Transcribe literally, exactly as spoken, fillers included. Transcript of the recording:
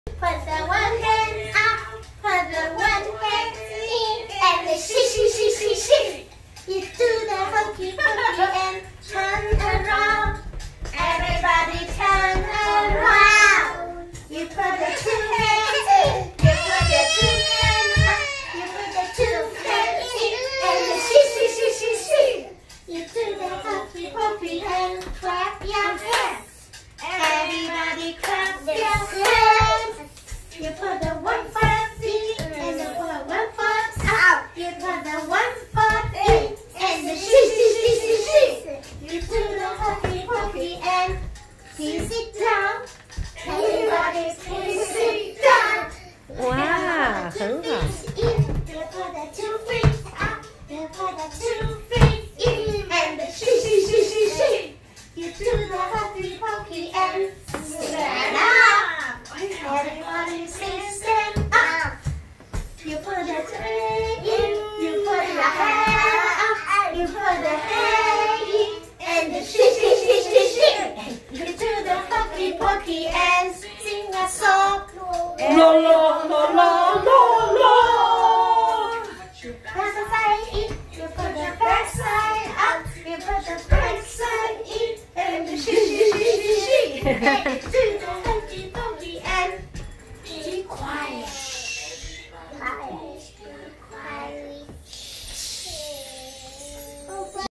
Put the one hand up, put the one hand in, and the she, she, she, she, she. You do the hokey pokey and turn around. Everybody turn around. You put the two hands in, you put the two hands up, you put the two hands in, and the she, she, she, she, she. You do the hokey pokey and clap your hands. Everybody clap your hands. You put the one foot in and you put one foot out. You put the one foot in and the she, she, she, she, she. You do the hokey pokey and you sit down. Everybody please sit down. Wow, 很好。 You put the two feet out. You put the two feet in and the she, she, she, she, she. You do the hokey pokey and stand up. Everybody please stand up. You put the three in, you put the hand up, you put the hand in, and the she, she, she, she, she. You do the hokey pokey and sing a song. La la la la la la. Back side in, you put the back side up, you put the back side in, and the she, she, she, she, she. And you do the hokey pokey and be quiet.